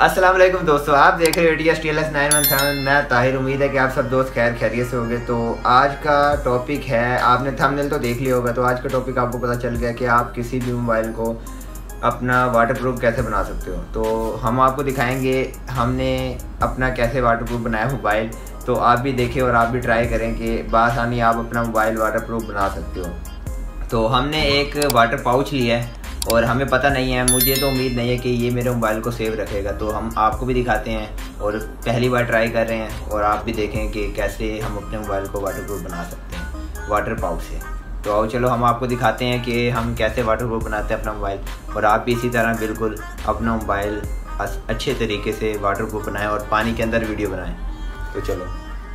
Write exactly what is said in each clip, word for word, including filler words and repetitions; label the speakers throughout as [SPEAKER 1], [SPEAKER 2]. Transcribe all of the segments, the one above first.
[SPEAKER 1] अस्सलाम वालेकुम दोस्तों, आप देख रहे हो T S T L S nine one seven. मैं ताहिर, उम्मीद है कि आप सब दोस्त खैर खैरियत से होंगे। तो आज का टॉपिक है, आपने थंबनेल तो देख लिया होगा, तो आज का टॉपिक आपको पता चल गया कि आप किसी भी मोबाइल को अपना वाटरप्रूफ कैसे बना सकते हो। तो हम आपको दिखाएंगे हमने अपना कैसे वाटरप्रूफ बनाया मोबाइल। तो आप भी देखें और आप भी ट्राई करें कि बासानी आप अपना मोबाइल वाटरप्रूफ बना सकते हो। तो हमने एक वाटर पाउच लिया है और हमें पता नहीं है, मुझे तो उम्मीद नहीं है कि ये मेरे मोबाइल को सेव रखेगा। तो हम आपको भी दिखाते हैं और पहली बार ट्राई कर रहे हैं और आप भी देखें कि कैसे हम अपने मोबाइल को वाटरप्रूफ बना सकते हैं वाटर पाउच से। तो आओ चलो हम आपको दिखाते हैं कि हम कैसे वाटरप्रूफ बनाते हैं अपना मोबाइल, और आप भी इसी तरह बिल्कुल अपना मोबाइल अच्छे तरीके से वाटरप्रूफ बनाएं और पानी के अंदर वीडियो बनाएं। तो चलो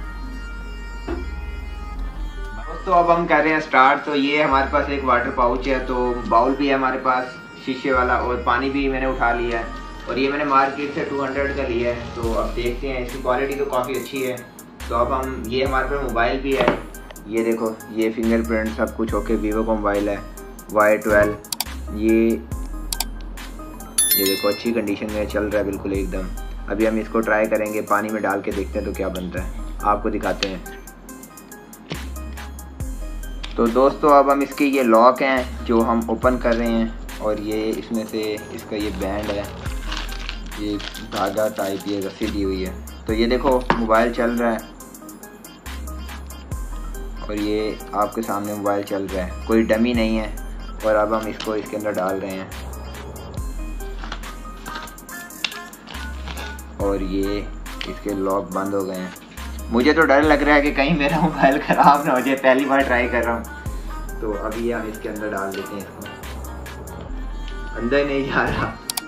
[SPEAKER 1] तो अब हम कर रहे हैं स्टार्ट। तो ये हमारे पास एक वाटर पाउच है, तो बाउल भी है हमारे पास शीशे वाला, और पानी भी मैंने उठा लिया है, और ये मैंने मार्केट से टू हंड्रेड का लिया है। तो अब देखते हैं, इसकी क्वालिटी तो काफ़ी अच्छी है। तो अब हम, ये हमारे पास मोबाइल भी है, ये देखो, ये फिंगरप्रिंट सब कुछ ओके, वीवो का मोबाइल है वाई ट्वेल्व। ये ये देखो अच्छी कंडीशन में चल रहा है बिल्कुल एकदम। अभी हम इसको ट्राई करेंगे, पानी में डाल के देखते हैं तो क्या बनता है, आपको दिखाते हैं। तो दोस्तों अब हम इसके ये लॉक हैं जो हम ओपन कर रहे हैं, और ये इसमें से इसका ये बैंड है, ये धागा टाइप, ये रस्सी दी हुई है। तो ये देखो मोबाइल चल रहा है, और ये आपके सामने मोबाइल चल रहा है, कोई डमी नहीं है। और अब हम इसको इसके अंदर डाल रहे हैं, और ये इसके लॉक बंद हो गए हैं। मुझे तो डर लग रहा है कि कहीं मेरा मोबाइल ख़राब ना हो जाए, पहली बार ट्राई कर रहा हूँ। तो अभी हम इसके अंदर डाल देते हैं इसको, अंदर नहीं जा रहा,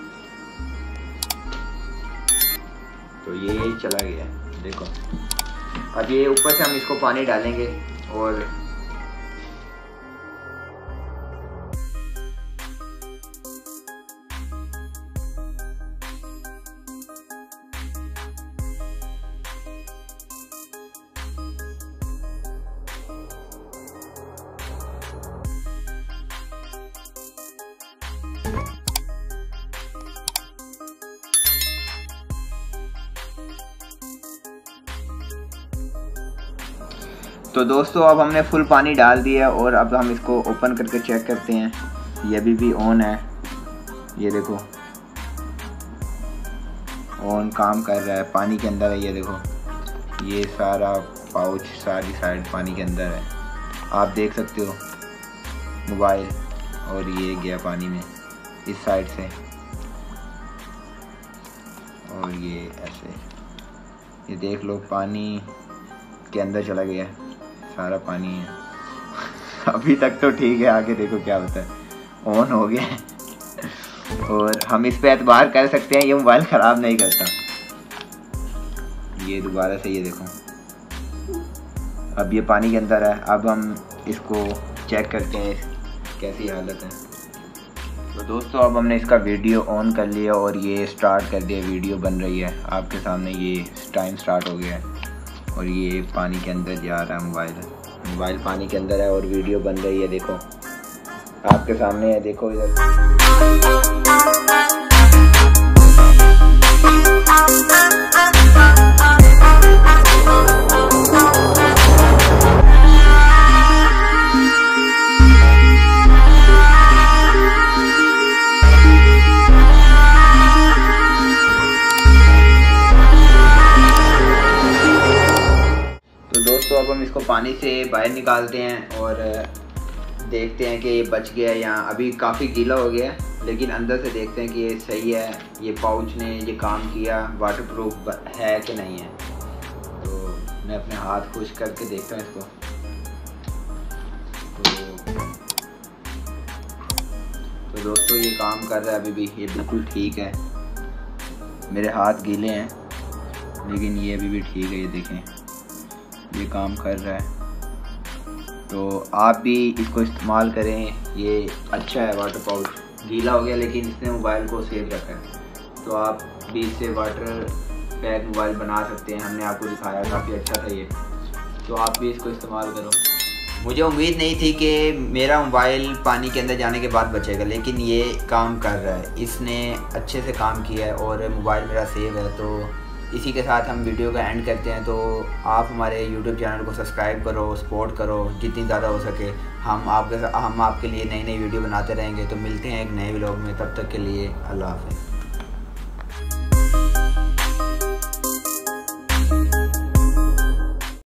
[SPEAKER 1] तो ये चला गया देखो। अब ये ऊपर से हम इसको पानी डालेंगे, और तो दोस्तों अब हमने फुल पानी डाल दिया, और अब हम इसको ओपन करके चेक करते हैं। ये अभी भी ऑन है, ये देखो ऑन काम कर रहा है, पानी के अंदर है। ये देखो ये सारा पाउच सारी साइड पानी के अंदर है, आप देख सकते हो मोबाइल, और ये गया पानी में इस साइड से, और ये ऐसे, ये देख लो पानी के अंदर चला गया, सारा पानी है। अभी तक तो ठीक है, आगे देखो क्या होता है। ऑन हो गया और हम इस पे एतबार कर सकते हैं, ये मोबाइल ख़राब नहीं करता। ये दोबारा से, ये देखो अब ये पानी के अंदर है। अब हम इसको चेक करते हैं कैसी हालत है। तो दोस्तों अब हमने इसका वीडियो ऑन कर लिया, और ये स्टार्ट कर दिया, वीडियो बन रही है आपके सामने, ये टाइम स्टार्ट हो गया है, और ये पानी के अंदर जा रहा है मोबाइल मोबाइल पानी के अंदर है, और वीडियो बन रही है, देखो आपके सामने है, देखो इधर। तो अब हम इसको पानी से बाहर निकालते हैं और देखते हैं कि ये बच गया या अभी काफ़ी गीला हो गया, लेकिन अंदर से देखते हैं कि ये सही है, ये पाउच ने ये काम किया, वाटरप्रूफ है कि नहीं है। तो मैं अपने हाथ खुश करके देखता हूँ इसको। तो, तो दोस्तों ये काम कर रहा है अभी भी, ये बिल्कुल ठीक है। मेरे हाथ गीले हैं लेकिन ये अभी भी ठीक है, ये देखें ये काम कर रहा है। तो आप भी इसको इस्तेमाल करें, ये अच्छा है वाटर पाउच। गीला हो गया लेकिन इसने मोबाइल को सेव रखा है। तो आप भी इससे वाटर पैक मोबाइल बना सकते हैं, हमने आपको दिखाया, काफ़ी अच्छा था ये। तो आप भी इसको इस्तेमाल करो। मुझे उम्मीद नहीं थी कि मेरा मोबाइल पानी के अंदर जाने के बाद बचेगा, लेकिन ये काम कर रहा है, इसने अच्छे से काम किया है और मोबाइल मेरा सेव है। तो इसी के साथ हम वीडियो का एंड करते हैं। तो आप हमारे यूट्यूब चैनल को सब्सक्राइब करो, सपोर्ट करो जितनी ज़्यादा हो सके। हम आपके हम आपके लिए नई नई वीडियो बनाते रहेंगे। तो मिलते हैं एक नए व्लॉग में, तब तक के लिए अल्लाह हाफ़िज़।